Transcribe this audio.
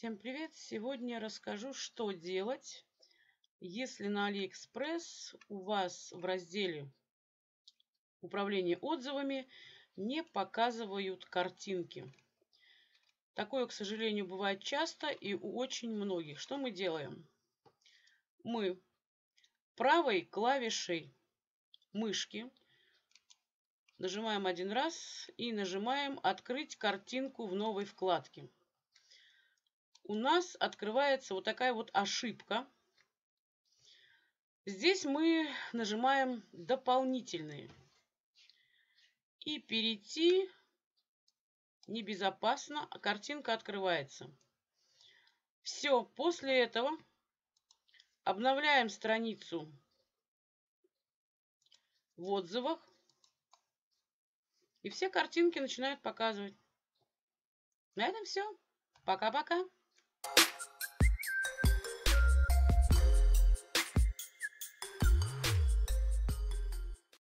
Всем привет! Сегодня расскажу, что делать, если на AliExpress у вас в разделе управления отзывами не показывают картинки. Такое, к сожалению, бывает часто и у очень многих. Что мы делаем? Мы правой клавишей мышки нажимаем один раз и нажимаем «Открыть картинку в новой вкладке». У нас открывается вот такая вот ошибка. Здесь мы нажимаем «Дополнительные». И перейти небезопасно, а картинка открывается. Все, после этого обновляем страницу в отзывах. И все картинки начинают показывать. На этом все. Пока-пока.